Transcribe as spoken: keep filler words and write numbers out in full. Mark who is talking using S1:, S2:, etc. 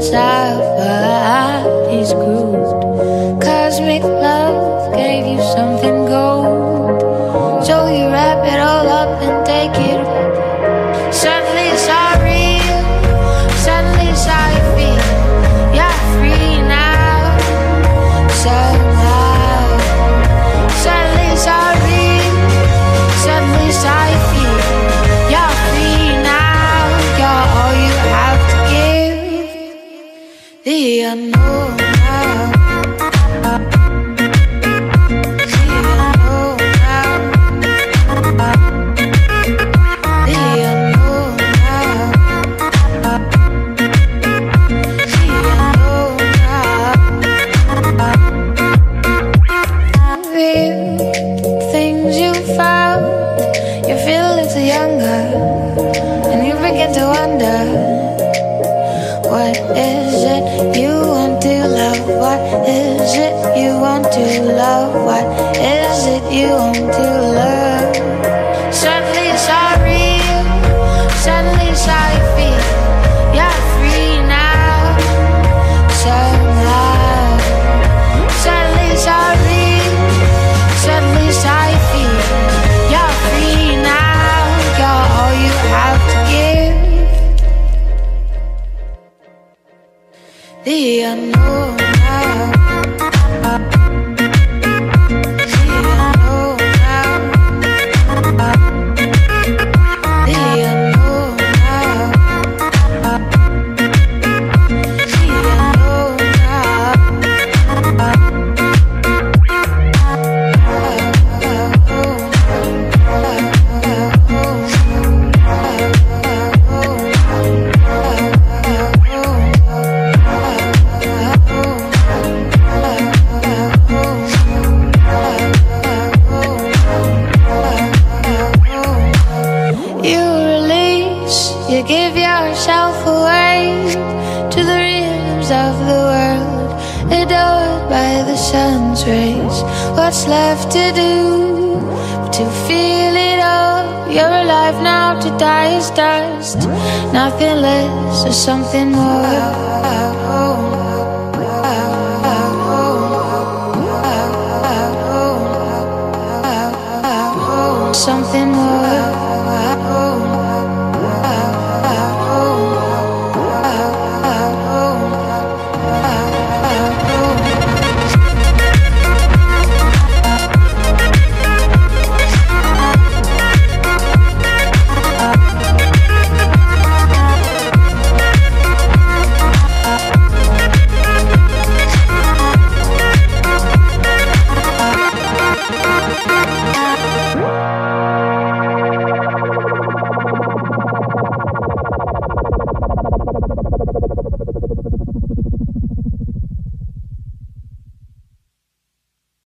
S1: body's grooved. Cosmic love gave you something gold, so you wrap it all up and take it. Suddenly it's all real, suddenly it's how you feel. You're free now, somehow. Suddenly it's all real, suddenly it's how you feel. You're free now, you're all you have to give. The unknown now. What is it you want to love? What is it you want to love? What is it you want to love? Suddenly it's all real, suddenly it's how you feel. You're free now, somehow. Suddenly it's all real, suddenly it's how you feel. You're free now, you're all you have to give. The unknown now. You give yourself away to the rhythms of the world, adored by the sun's rays. What's left to do but to feel it all? You're alive now, to die is dust. Nothing less or something more. Something more.